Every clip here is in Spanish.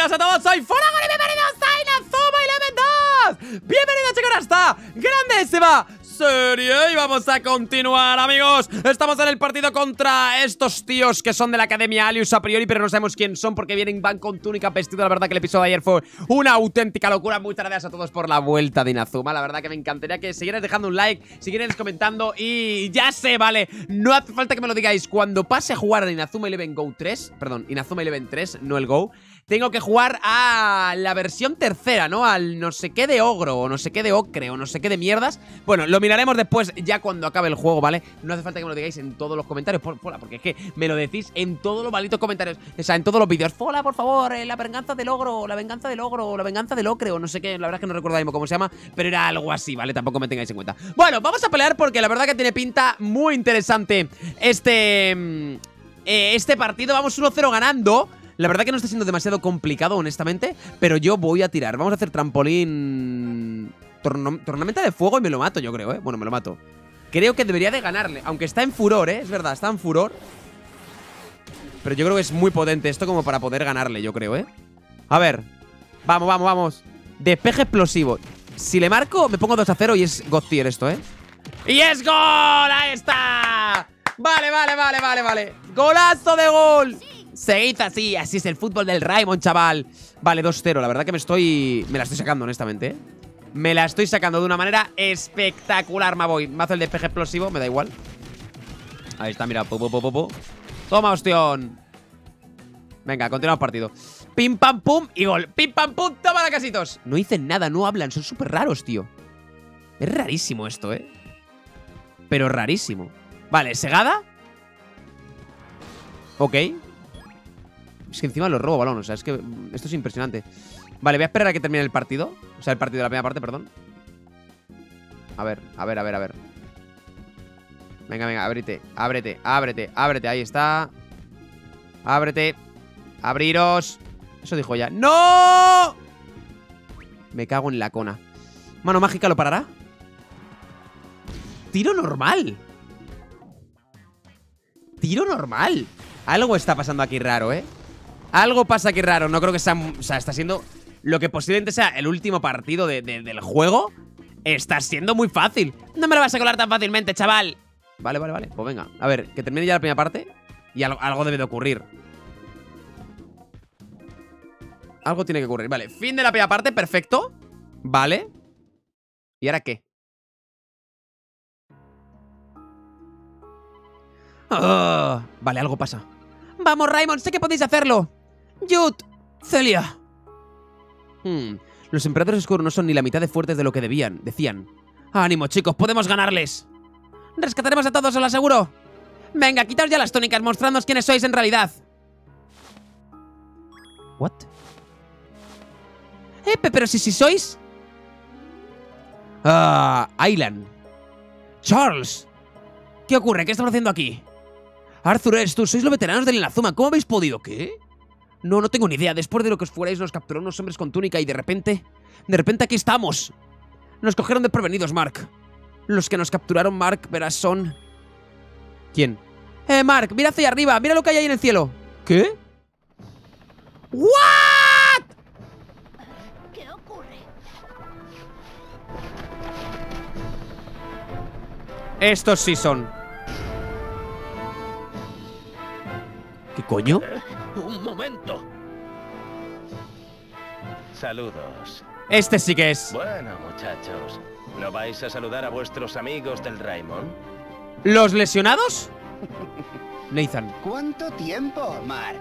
bienvenidos a todos, soy Fuego y bienvenidos a Inazuma Eleven 2. Bienvenidos chicos a esta grandísima serie. Y vamos a continuar, amigos. Estamos en el partido contra estos tíos que son de la Academia Alius a priori, pero no sabemos quién son porque van con túnica vestido. La verdad que el episodio de ayer fue una auténtica locura. Muchas gracias a todos por la vuelta de Inazuma. La verdad que me encantaría que siguierais dejando un like, siguierais comentando. Y ya sé, vale, no hace falta que me lo digáis. Cuando pase a jugar a Inazuma Eleven Go 3, perdón, Inazuma Eleven 3, no el Go, tengo que jugar a la versión tercera, ¿no? Al no sé qué de ogro, o no sé qué de ocre, o no sé qué de mierdas. Bueno, lo miraremos después, ya cuando acabe el juego, ¿vale? No hace falta que me lo digáis en todos los comentarios, porque es que me lo decís en todos los malditos comentarios. O sea, en todos los vídeos. Fola, por favor, la venganza del ogro, la venganza del ogro, la venganza del ocre, o no sé qué. La verdad es que no recuerdo mismo cómo se llama, pero era algo así, ¿vale? Tampoco me tengáis en cuenta. Bueno, vamos a pelear porque la verdad que tiene pinta muy interesante este partido. Vamos 1-0 ganando. La verdad que no está siendo demasiado complicado, honestamente, pero yo voy a tirar. Vamos a hacer trampolín... Tormenta de fuego y me lo mato, yo creo, ¿eh? Bueno, me lo mato. Creo que debería de ganarle, aunque está en furor, ¿eh? Es verdad, está en furor. Pero yo creo que es muy potente esto como para poder ganarle, yo creo, ¿eh? A ver. Vamos, vamos, vamos. Despeje explosivo. Si le marco, me pongo 2-0 y es God tier esto, ¿eh? ¡Y es gol! ¡Ahí está! Vale, vale, vale, vale, vale. ¡Golazo de gol! Se hizo así, así es el fútbol del Raimon, chaval. Vale, 2-0, la verdad que me la estoy sacando, honestamente, ¿eh? Me la estoy sacando de una manera espectacular, Maboy. Mazo el despeje explosivo, me da igual. Ahí está, mira, Toma, ostión. Venga, continuamos partido. Pim, pam, pum y gol. Pim, pam, pum, toma la casitos. No dicen nada, no hablan, son súper raros, tío. Es rarísimo esto, ¿eh? Pero rarísimo. Vale, segada. Ok. Es que encima lo robo balón, o sea, es que esto es impresionante. Vale, voy a esperar a que termine el partido. O sea, el partido de la primera parte, perdón. A ver. Venga, venga, ábrete, ahí está. Ábrete. Abriros. Eso dijo ya. ¡No! Me cago en la cona. Mano mágica, ¿lo parará? Tiro normal. Tiro normal. Algo está pasando aquí raro, ¿eh? Algo pasa aquí raro. No creo que sea... O sea, está siendo... Lo que posiblemente sea el último partido del juego. Está siendo muy fácil. No me lo vas a colar tan fácilmente, chaval. Vale, vale, vale. Pues venga. A ver, que termine ya la primera parte. Y algo debe de ocurrir. Algo tiene que ocurrir. Vale, fin de la primera parte, perfecto. Vale. ¿Y ahora qué? Oh, vale, algo pasa. Vamos, Raimon, sé que podéis hacerlo. Jude, Celia. Los emperadores oscuros no son ni la mitad de fuertes de lo que decían. Ánimo, chicos, podemos ganarles. Rescataremos a todos, os lo aseguro. Venga, quitaos ya las túnicas, mostrándonos quiénes sois en realidad. ¿What? Pero si sois... Aylan. Charles. ¿Qué ocurre? ¿Qué estamos haciendo aquí? Arthur, eres tú, sois los veteranos del Inazuma. ¿Cómo habéis podido? ¿Qué? No tengo ni idea. Después de lo que os fuerais, nos capturó unos hombres con túnica y de repente aquí estamos. Nos cogieron desprevenidos, Mark. Los que nos capturaron, Mark, verás, son... ¿Quién? Mark, mira hacia arriba. Mira lo que hay ahí en el cielo. ¿Qué? ¿What? ¿Qué ocurre? Estos sí son. ¿Qué coño? ¡Un momento! Saludos. Este sí que es. Bueno, muchachos, ¿no vais a saludar a vuestros amigos del Raimon? ¿Los lesionados? Nathan. ¿Cuánto tiempo, Mark?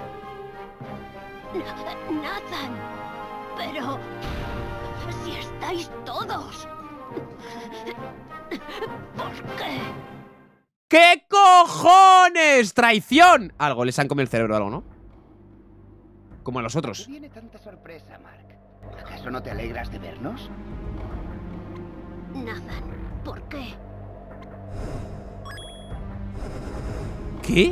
Nathan, pero... si estáis todos... ¿Por qué? ¿Qué cojones? ¡Traición! Algo, les han comido el cerebro o algo, ¿no? Como a los otros. ¿Qué viene tanta sorpresa, Mark? ¿Acaso no te alegras de vernos? Nathan, ¿por qué? ¿Qué?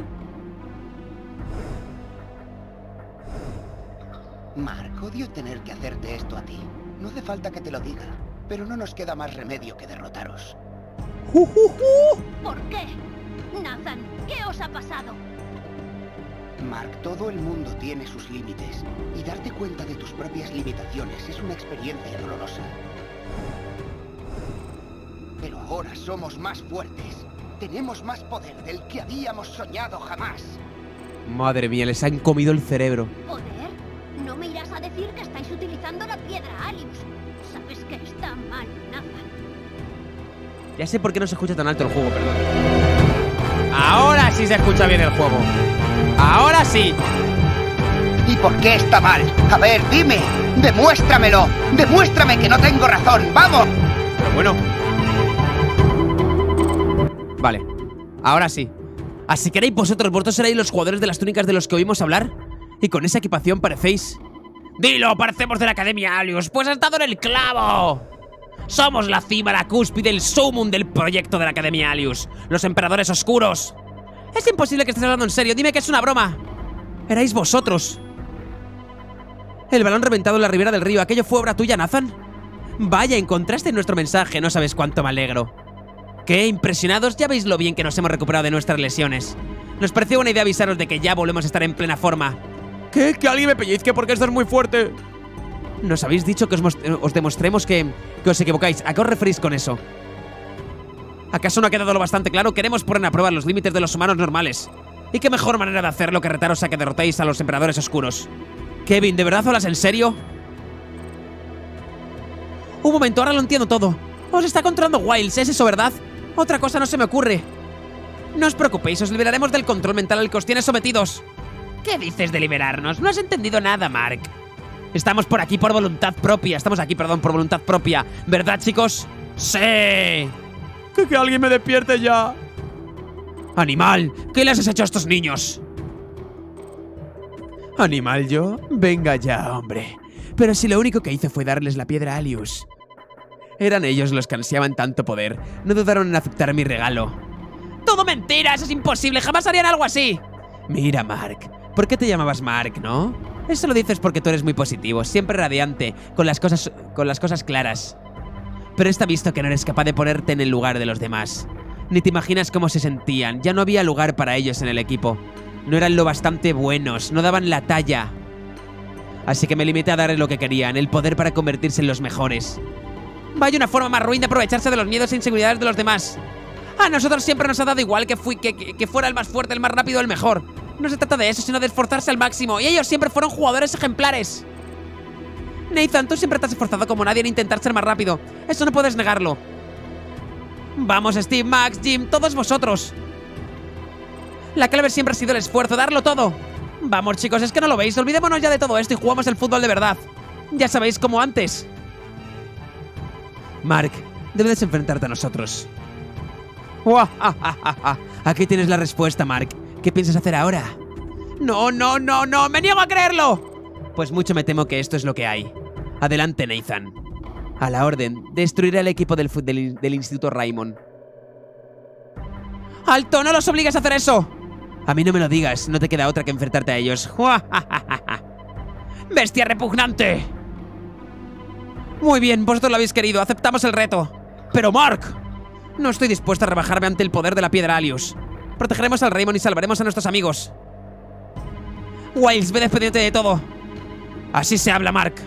Mark, odio tener que hacerte esto a ti. No hace falta que te lo diga, pero no nos queda más remedio que derrotaros. ¿Por qué? Nathan, ¿qué os ha pasado? Mark, todo el mundo tiene sus límites. Y darte cuenta de tus propias limitaciones es una experiencia dolorosa. Pero ahora somos más fuertes. Tenemos más poder del que habíamos soñado jamás. Madre mía, les han comido el cerebro. ¿Poder? No me irás a decir que estáis utilizando la piedra Alius. Sabes que está mal, Nathan. Ya sé por qué no se escucha tan alto el juego, perdón. Ahora sí se escucha bien el juego. Ahora sí. ¿Y por qué está mal? A ver, dime. Demuéstramelo. Demuéstrame que no tengo razón. ¡Vamos! Pero bueno. Vale, ahora sí. ¿Así queréis vosotros seréis los jugadores de las túnicas de los que oímos hablar? ¿Y con esa equipación parecéis? ¡Dilo! ¡Parecemos de la Academia Alius! ¡Pues has dado en el clavo! Somos la cima, la cúspide, el sumum del proyecto de la Academia Alius. Los emperadores oscuros. Es imposible que estés hablando en serio. Dime que es una broma. Erais vosotros. El balón reventado en la ribera del río. ¿Aquello fue obra tuya, Nathan? Vaya, encontraste nuestro mensaje. No sabes cuánto me alegro. ¿Qué? ¿Impresionados? Ya veis lo bien que nos hemos recuperado de nuestras lesiones. Nos pareció buena idea avisaros de que ya volvemos a estar en plena forma. ¿Qué? ¿Que alguien me pellizque porque esto es muy fuerte? Nos habéis dicho que os demostremos que os equivocáis. ¿A qué os referís con eso? ¿Acaso no ha quedado lo bastante claro? Queremos poner a prueba los límites de los humanos normales. ¿Y qué mejor manera de hacerlo que retaros a que derrotéis a los emperadores oscuros? Kevin, ¿de verdad hablas en serio? Un momento, ahora lo entiendo todo. Os está controlando Wiles, ¿es eso verdad? Otra cosa no se me ocurre. No os preocupéis, os liberaremos del control mental al que os tiene sometidos. ¿Qué dices de liberarnos? No has entendido nada, Mark. Estamos por aquí por voluntad propia. Estamos aquí, perdón, por voluntad propia. ¿Verdad, chicos? ¡Sí! ¡Que alguien me despierte ya! ¡Animal! ¿Qué les has hecho a estos niños? ¿Animal yo? Venga ya, hombre. Pero si lo único que hice fue darles la piedra Alius. Eran ellos los que ansiaban tanto poder. No dudaron en aceptar mi regalo. ¡Todo mentira! ¡Eso es imposible! ¡Jamás harían algo así! Mira, Mark. ¿Por qué te llamabas Mark, no? Eso lo dices porque tú eres muy positivo, siempre radiante, con las cosas claras. Pero está visto que no eres capaz de ponerte en el lugar de los demás. Ni te imaginas cómo se sentían. Ya no había lugar para ellos en el equipo. No eran lo bastante buenos, no daban la talla. Así que me limité a darles lo que querían, el poder para convertirse en los mejores. Vaya una forma más ruin de aprovecharse de los miedos e inseguridades de los demás. A nosotros siempre nos ha dado igual que fuera el más fuerte, el más rápido, el mejor. No se trata de eso, sino de esforzarse al máximo. Y ellos siempre fueron jugadores ejemplares. Nathan, tú siempre te has esforzado como nadie en intentar ser más rápido. Eso no puedes negarlo. Vamos, Steve, Max, Jim, todos vosotros. La clave siempre ha sido el esfuerzo, darlo todo. Vamos, chicos, es que no lo veis. Olvidémonos ya de todo esto y jugamos el fútbol de verdad. Ya sabéis, como antes. Mark, debes enfrentarte a nosotros. Aquí tienes la respuesta, Mark. ¿Qué piensas hacer ahora? ¡No, no, no, no! ¡Me niego a creerlo! Pues mucho me temo que esto es lo que hay. Adelante, Nathan. A la orden. Destruiré al equipo del Instituto Raymond. ¡Alto! ¡No los obligues a hacer eso! A mí no me lo digas. No te queda otra que enfrentarte a ellos. ¡Bestia repugnante! Muy bien, vosotros lo habéis querido. Aceptamos el reto. ¡Pero, Mark! No estoy dispuesto a rebajarme ante el poder de la piedra Alius. Protegeremos al Raymond y salvaremos a nuestros amigos. Wiles, ve despidiéndote de todo. Así se habla, Mark.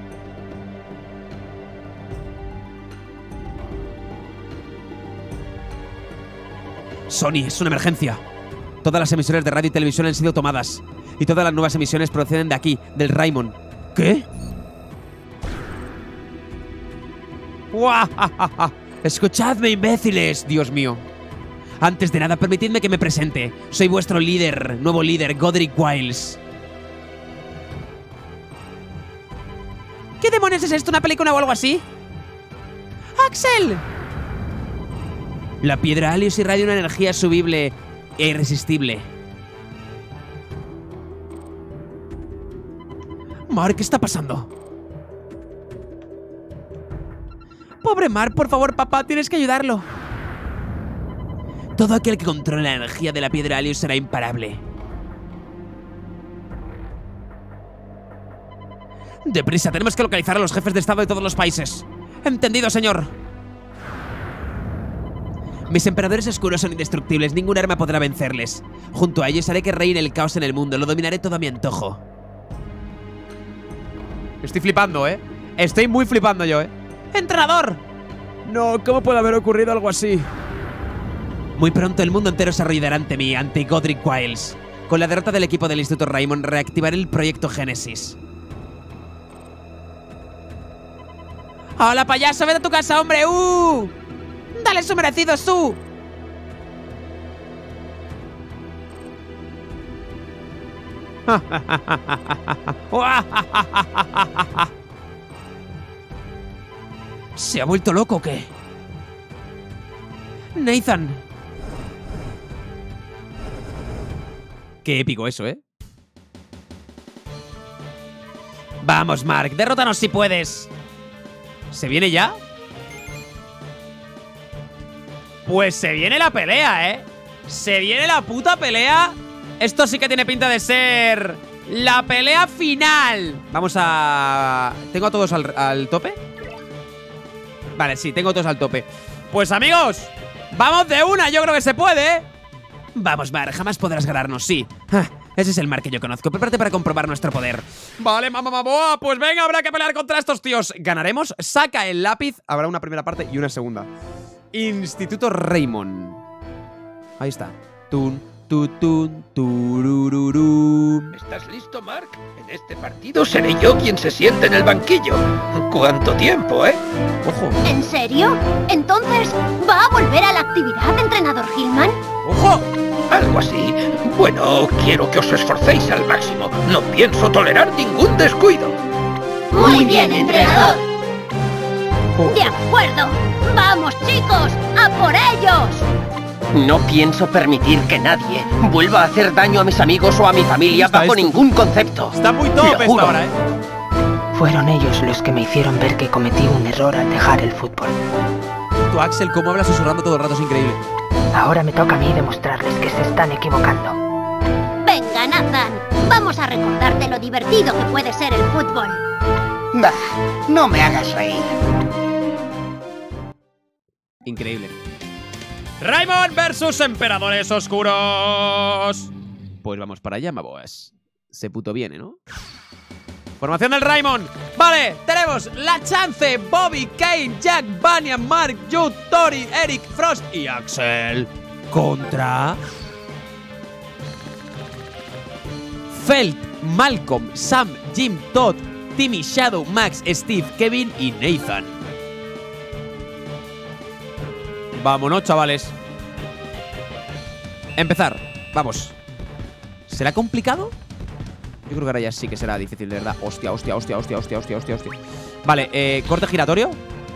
Sony, es una emergencia. Todas las emisiones de radio y televisión han sido tomadas. Y todas las nuevas emisiones proceden de aquí, del Raymond. ¿Qué? Escuchadme, imbéciles, Dios mío. Antes de nada, permitidme que me presente. Soy vuestro líder, nuevo líder, Godric Wiles. ¿Qué demonios es esto? ¿Una película o algo así? ¡Axel! La piedra Alius irradia una energía subible e irresistible. Mark, ¿qué está pasando? Pobre Mark, por favor, papá, tienes que ayudarlo. Todo aquel que controle la energía de la piedra Alius será imparable. Deprisa, tenemos que localizar a los jefes de estado de todos los países. Entendido, señor. Mis emperadores oscuros son indestructibles, ningún arma podrá vencerles. Junto a ellos haré que reine el caos en el mundo, lo dominaré todo a mi antojo. Estoy flipando, ¿eh? Estoy muy flipando yo, ¿eh? ¡Entrenador! No, ¿cómo puede haber ocurrido algo así? Muy pronto el mundo entero se arrodillará ante mí, ante Godric Wiles. Con la derrota del equipo del Instituto Raimon, reactivaré el proyecto Génesis. ¡Hola, payaso! ¡Vete a tu casa, hombre! ¡Dale su merecido, su! ¿Se ha vuelto loco o qué? Nathan. Qué épico eso, ¿eh? Vamos, Mark, derrótanos si puedes. ¿Se viene ya? Pues se viene la pelea, ¿eh? Se viene la puta pelea. Esto sí que tiene pinta de ser la pelea final. Vamos a... ¿Tengo a todos al tope? Vale, sí, tengo a todos al tope. Pues amigos, vamos de una, yo creo que se puede, ¿eh? Vamos, Mark, jamás podrás ganarnos, sí. Ese es el Mark que yo conozco. Prepárate para comprobar nuestro poder. Vale, mamá, pues venga, habrá que pelear contra estos tíos. ¿Ganaremos? Saca el lápiz. Habrá una primera parte y una segunda. Instituto Raimon. Ahí está. Tun, tutun, turururum. ¿Estás listo, Mark? En este partido seré yo quien se siente en el banquillo. ¿Cuánto tiempo, eh? Ojo. ¿En serio? ¿Entonces va a volver a la actividad, entrenador Hillman? ¡Ojo! Algo así. Bueno, quiero que os esforcéis al máximo. No pienso tolerar ningún descuido. Muy bien, entrenador. De acuerdo. ¡Vamos, chicos! ¡A por ellos! No pienso permitir que nadie vuelva a hacer daño a mis amigos o a mi familia bajo ningún concepto. Está muy top esta hora, ¿eh? Fueron ellos los que me hicieron ver que cometí un error al dejar el fútbol. Tú, Axel, cómo hablas susurrando todo el rato, es increíble. Ahora me toca a mí demostrarles que se están equivocando. Venga, Nathan. Vamos a recordarte lo divertido que puede ser el fútbol. Bah, no me hagas reír. Increíble. Raimon versus Emperadores Oscuros. Pues vamos para allá, maboas. Se puto viene, ¿no? Formación del Raimon. Vale, tenemos la Chance, Bobby, Kane, Jack, Vanya, Mark, Jude, Tori, Eric, Frost y Axel. Contra Felt, Malcolm, Sam, Jim, Todd, Timmy, Shadow, Max, Steve, Kevin y Nathan. Vámonos, chavales. Empezar. Vamos. ¿Será complicado? Yo creo que ahora ya sí que será difícil, de verdad. Hostia. Vale, corte giratorio.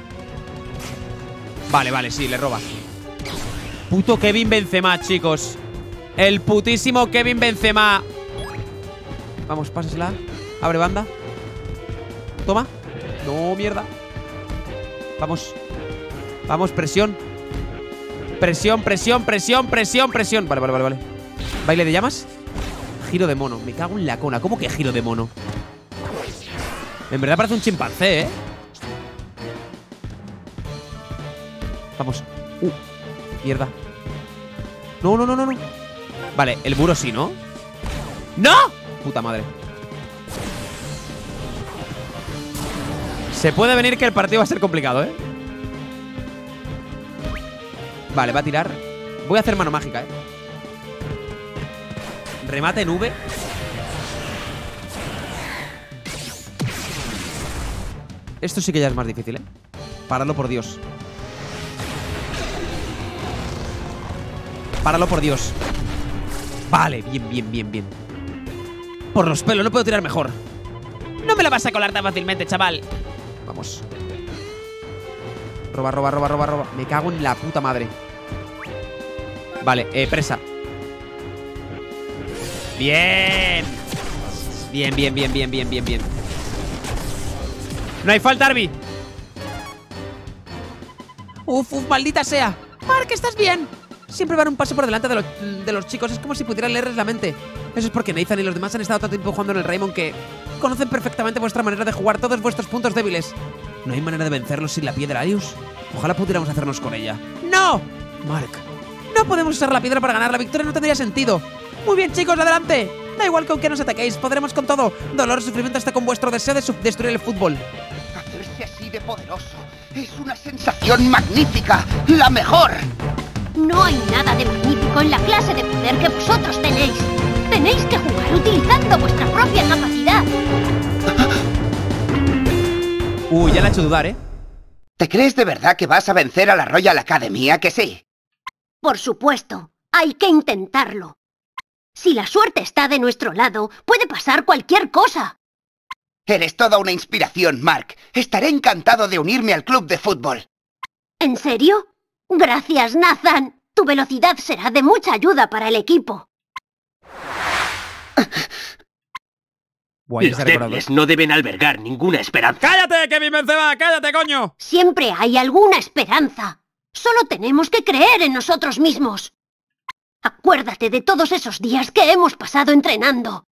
Vale, sí, le roba. Puto Kevin Benzema, chicos. El putísimo Kevin Benzema. Vamos, pásasela. Abre banda. Toma. No, mierda. Vamos. Vamos, presión. Presión. Vale. Baile de llamas. Giro de mono. Me cago en la cona. ¿Cómo que giro de mono? En verdad parece un chimpancé, ¿eh? Vamos. Mierda. No. Vale, el muro sí, ¿no? ¡No! Puta madre. Se puede venir que el partido va a ser complicado, ¿eh? Vale, va a tirar. Voy a hacer mano mágica, ¿eh? Remate en V. Esto sí que ya es más difícil, ¿eh? Páralo, por Dios. Páralo, por Dios. Vale, bien. Por los pelos, no puedo tirar mejor. No me la vas a colar tan fácilmente, chaval. Vamos. Roba. Me cago en la puta madre. Vale, presa. Bien. No hay falta, Arby. Uf, maldita sea. Mark, ¿estás bien? Siempre van un paso por delante de los chicos. Es como si pudieran leerles la mente. Eso es porque Nathan y los demás han estado tanto tiempo jugando en el Raimon que conocen perfectamente vuestra manera de jugar, todos vuestros puntos débiles. ¿No hay manera de vencerlos sin la piedra Alius? Ojalá pudiéramos hacernos con ella. ¡No! Mark, no podemos usar la piedra para ganar. La victoria no tendría sentido. Muy bien, chicos, adelante. Da igual con que nos ataquéis, podremos con todo. Dolor y sufrimiento hasta con vuestro deseo de destruir el fútbol. Hacerse así de poderoso es una sensación magnífica. ¡La mejor! No hay nada de magnífico en la clase de poder que vosotros tenéis. Tenéis que jugar utilizando vuestra propia capacidad. Uy, ya la he hecho dudar, ¿eh? ¿Te crees de verdad que vas a vencer a la Royal Academy, a que sí? Por supuesto, hay que intentarlo. Si la suerte está de nuestro lado, puede pasar cualquier cosa. Eres toda una inspiración, Mark. Estaré encantado de unirme al club de fútbol. ¿En serio? Gracias, Nathan. Tu velocidad será de mucha ayuda para el equipo. Buah, Los débiles no deben albergar ninguna esperanza. ¡Cállate, Kevin Benzema! ¡Cállate, coño! Siempre hay alguna esperanza. Solo tenemos que creer en nosotros mismos. Acuérdate de todos esos días que hemos pasado entrenando.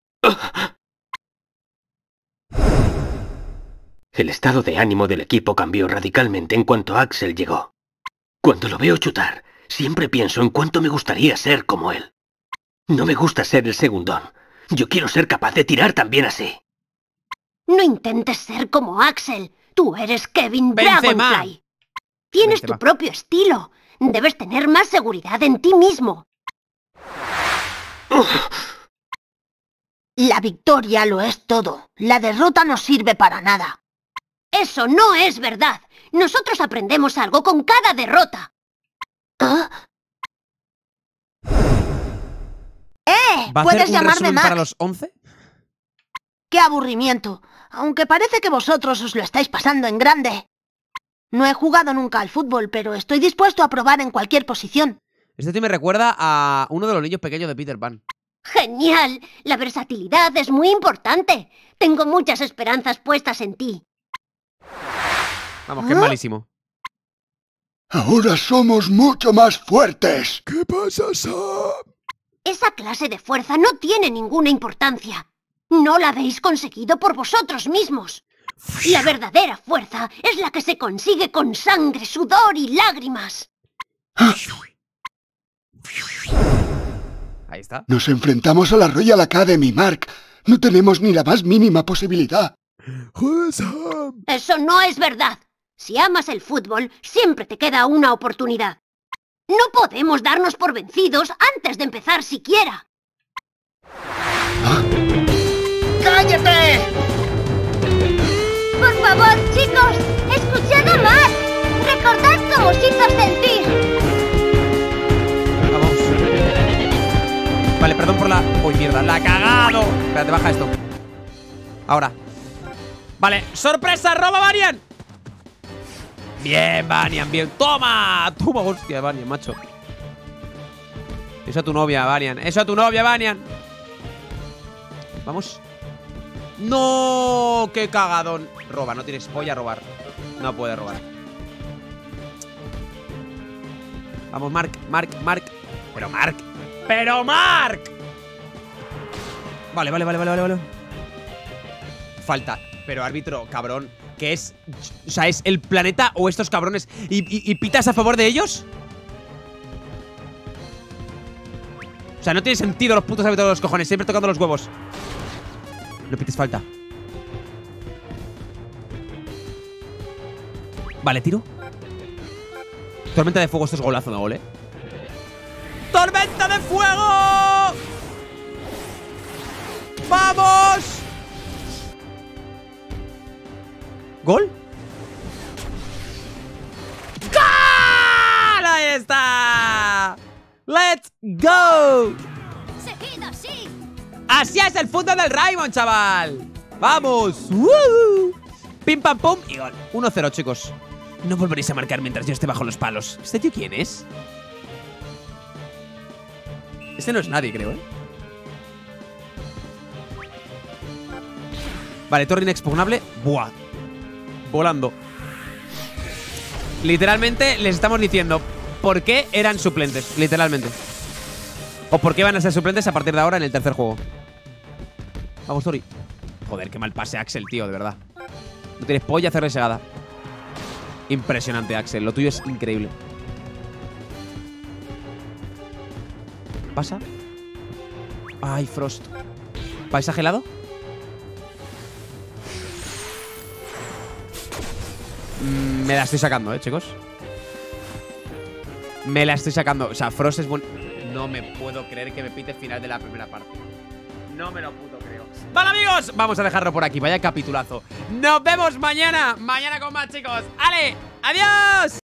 El estado de ánimo del equipo cambió radicalmente en cuanto Axel llegó. Cuando lo veo chutar, siempre pienso en cuánto me gustaría ser como él. No me gusta ser el segundón. Yo quiero ser capaz de tirar también así. No intentes ser como Axel. Tú eres Kevin Benzema. Dragonfly. Tienes Benzema. tu propio estilo. Debes tener más seguridad en ti mismo. La victoria lo es todo. La derrota no sirve para nada. Eso no es verdad. Nosotros aprendemos algo con cada derrota. ¿Va a ¿Puedes hacer un llamarme resumen Max? para los 11? ¡Qué aburrimiento! Aunque parece que vosotros os lo estáis pasando en grande. No he jugado nunca al fútbol, pero estoy dispuesto a probar en cualquier posición. Este tío me recuerda a uno de los niños pequeños de Peter Pan. ¡Genial! La versatilidad es muy importante. Tengo muchas esperanzas puestas en ti. Vamos, que es malísimo. Ahora somos mucho más fuertes. ¿Qué pasa, Sam? Esa clase de fuerza no tiene ninguna importancia. No la habéis conseguido por vosotros mismos. La verdadera fuerza es la que se consigue con sangre, sudor y lágrimas. Ahí está. Nos enfrentamos a la Royal Academy, Mark. No tenemos ni la más mínima posibilidad. ¡Joder, Sam! Eso no es verdad. Si amas el fútbol, siempre te queda una oportunidad. No podemos darnos por vencidos antes de empezar siquiera. ¡Cállate! Por favor, chicos, escuchad a Matt. Recordad cómo os hizo sentir. Vamos. Vale, perdón por la... ¡Uy, mierda! ¡La ha cagado! Espérate, baja esto. Ahora. Vale, ¡sorpresa! ¡Roba Vanian! Bien, Vanian, bien. ¡Toma! ¡Toma, hostia, Vanian, macho! Eso a tu novia, Vanian. Eso a tu novia, Vanian. Vamos. ¡No! ¡Qué cagadón! Roba, no tienes polla a robar. No puede robar. Vamos, Mark, Mark, Mark. Pero Mark. ¡Pero Mark! Vale, vale, vale, vale, vale. Falta. Pero árbitro, cabrón. ¿Qué es? O sea, ¿es el planeta o estos cabrones? ¿Y pitas a favor de ellos? O sea, no tiene sentido los putos árbitros de los cojones. Siempre tocando los huevos. No pites falta. Vale, tiro. Tormenta de fuego, esto es golazo, ¿no, gol, ¡Tormenta de fuego! ¡Vamos! ¿Gol? ¡Gol! ¡Ahí está! ¡Let's go! Seguid así. Así es el fútbol del Raymond, chaval. ¡Vamos! ¡Woo! Pim, pam, pum y gol. 1-0, chicos. No volveréis a marcar mientras yo esté bajo los palos. ¿Este tío quién es? Este no es nadie, creo, Vale, torre inexpugnable. Buah. Volando. Literalmente les estamos diciendo por qué eran suplentes. Literalmente. O por qué van a ser suplentes a partir de ahora en el tercer juego. Vamos, Tori. Joder, qué mal pase Axel, tío, de verdad. No tienes polla hacerle segada. Impresionante, Axel. Lo tuyo es increíble. Pasa. Ay, Frost. ¿Paisaje helado? Me la estoy sacando, chicos. Me la estoy sacando. O sea, Frost es buen... No me puedo creer que me pite final de la primera parte. No me lo puto creo. Vale, amigos, vamos a dejarlo por aquí. Vaya capitulazo. Nos vemos mañana. Mañana con más, chicos. ¡Ale! ¡Adiós!